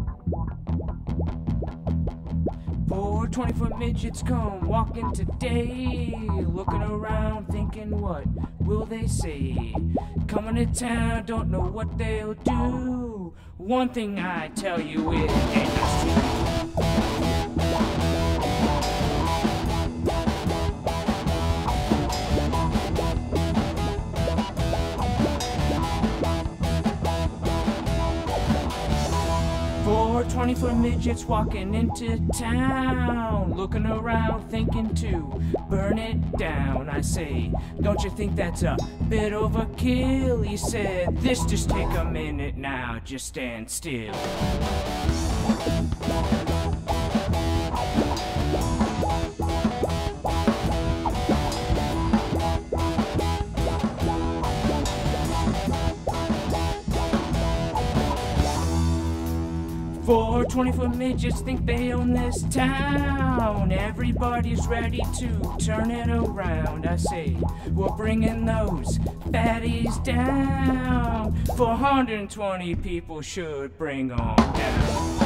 Four 20-foot midgets come walking today, looking around thinking what will they say. Coming to town, don't know what they'll do. One thing I tell you is Four 20-foot midgets walking into town, looking around thinking to burn it down. I say, don't you think that's a bit overkill? He said, this just take a minute now, just stand still. Four 20-foot midgets think they own this town. Everybody's ready to turn it around. I say, we're bringing those fatties down. 420 people should bring on down.